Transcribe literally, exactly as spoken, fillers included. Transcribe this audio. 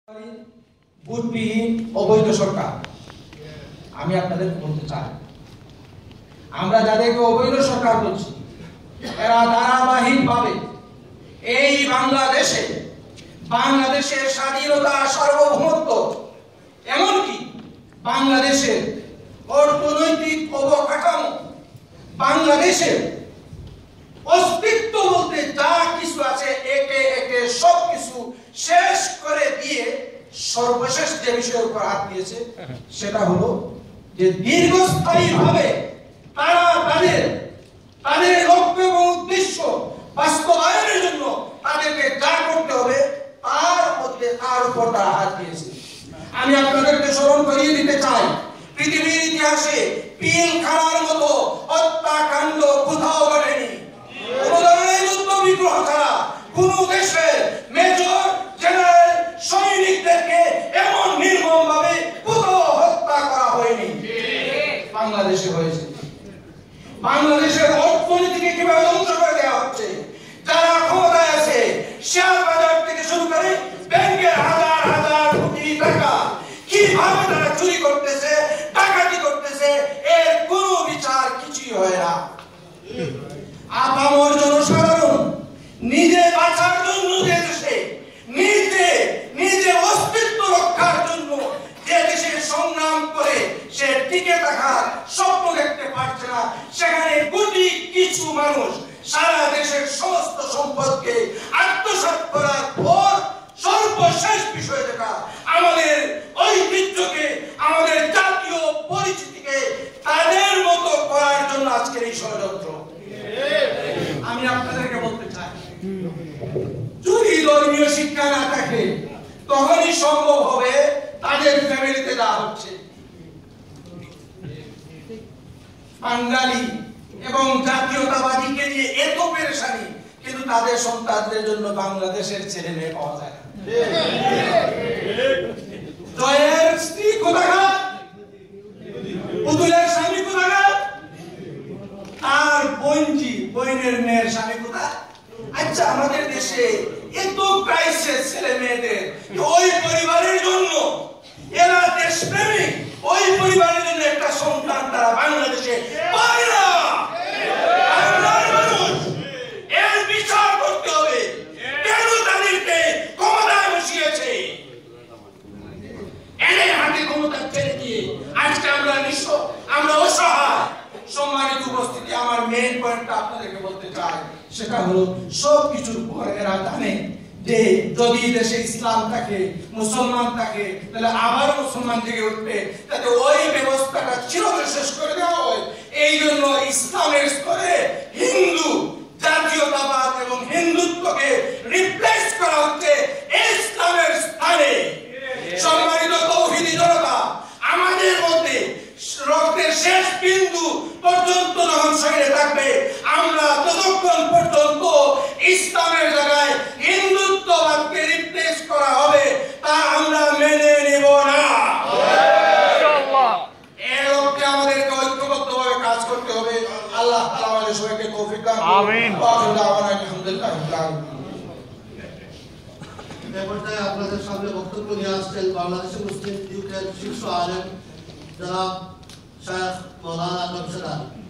ভোটবিহীন অবৈধ সরকার। আমি আপনাদের বলতে চাই, আমরা যাদেরকে অবৈধ সরকার বলছি এরা ধারাবাহিকভাবে এই বাংলাদেশে বাংলাদেশের স্বাধীনতা, সার্বভৌমত্ব, এমনকি বাংলাদেশের অর্থনৈতিক অবকাঠামো, বাংলাদেশের অস্তিত্ব বলতে যা কিছু আছে একে একে সবকিছু শেষ করে দিয়ে সর্বশেষ যে বিষয়ের উপর হাত দিয়েছে সেটা হলো যে দীর্ঘস্থায়ী ভাবে তারা তাদের তাদের লক্ষ্য এবং উদ্দেশ্য বাস্তবায়নের জন্য তাদেরকে যা করতে হবে তার মধ্যে তার উপর তারা হাত দিয়েছে। আমি আপনাদেরকে স্মরণ করিয়ে দিতে চাই, পৃথিবীর ইতিহাসে পিলখানার মতো হত্যাকাণ্ড কোথাও ঘটেনি। কোন ধরনের যুদ্ধ বিগ্রহ ছাড়া কোন দেশের মেজর জেনারেল সৈনিকদেরকে এমন নির্মম ভাবে কোথাও হত্যা করা হয়নি। বাংলাদেশে হয়েছে। বাংলাদেশের অর্থনীতিকে কিভাবে ধ্বংস করে দেওয়া হচ্ছে, যারা ক্ষমতায় আছে শেয়ার বাজার থেকে শুরু করে ব্যাংকের হাজার হাজার কোটি টাকা কিভাবে তারা চুরি করতেছে, ডাকাতি করতেছে, এর কোনো বিচার কিছুই হয় না। আপামর জনসাধারণ নিজে বাঁচার জন্য যে দেশে নিজে নিজে অস্তিত্ব রক্ষার জন্য যে দেশে সংগ্রাম করে সে টিকে থাকার স্বপ্ন দেখতে পারছে না, সেখানে কোটি কিছু মানুষ সারা দেশের সমস্ত সম্পদকে আত্মসাৎ করার পর সর্বশেষ বিষয় যেটা আমাদের ঐতিহ্যকে, আমাদের জাতীয় পরিচিতিকে তাদের মতো করার জন্য আজকের এই ষড়যন্ত্র। আমি আপনাদেরকে বলতে চাই, যদি ধর্মীয় শিক্ষা না থাকে তখনই সম্ভব হবে তাদের ফ্যামিলিতে যা হচ্ছে। বাঙালি এবং জাতীয়তাবাদীকে নিয়ে এত পেরেশানি, কিন্তু তাদের সন্তানদের জন্য বাংলাদেশের ছেলে মেয়ে পাওয়া যায় না। জয়ের স্ত্রী কোথাকার, পুতুলের স্বামী কোথাকার, আর বঞ্জি বইনের মেয়ের স্বামী কোথায়? আচ্ছা, আমাদের দেশে এত ক্রাইসিস ছেলে মেয়েদের, ওই পরিবারের জন্য এরা দেশপ্রেমিক, ওই পরিবারের জন্য একটা সন্তান তারা বাংলাদেশে পায় না। বাংলার মানুষ এর বিচার করতে হবে, কেন তাদেরকে ক্ষমতায় বসিয়েছে। এদের হাতে ক্ষমতা ছেড়ে দিয়ে আজকে আমরা নিঃস্ব, আমরা অসহায়। সম্মানিত উপস্থিতি, আমার মেইন পয়েন্টটা আপনাদেরকে বলতে চাই, সেটা হলো সবকিছুর পর এরা জানে যে যদি দেশে ইসলাম থাকে, মুসলমান থাকে, তাহলে আবার মুসলমান থেকে উঠবে, তাতে ওই ব্যবস্থাটা চিরতরে শেষ করে দেওয়া হয়। এই জন্য ইসলামের স্তরে হিন্দু জাতীয়তাবাদ এবং হিন্দুত্বকে রিপ্লেস করা হচ্ছে ইসলামের স্থানে। সম্মানিত তৌহিদি জনতা, আমাদের মধ্যে রক্তের শেষ বিন্দু পর্যন্ত যখন শরীরে থাকবে, আমরা ততক্ষণ পর্যন্ত ইসলামের জায়গায় হিন্দুত্ববাদকে রিপ্লেস করা হবে তা আমরা মেনে নিব না। এর লক্ষ্যে আমাদেরকে ঐক্যবদ্ধভাবে কাজ করতে হবে। আল্লাহ তাআলা আমাদের সবাইকে তৌফিক দান করুন। আমিন। আলহামদুলিল্লাহ। এই পর্যায়ে আপনাদের সামনে বক্তব্য নিয়ে আসছেন বাংলাদেশের মুসলিম লীগের শীর্ষ আলেম জনাব শায়খ মাওলানা নকশাদার।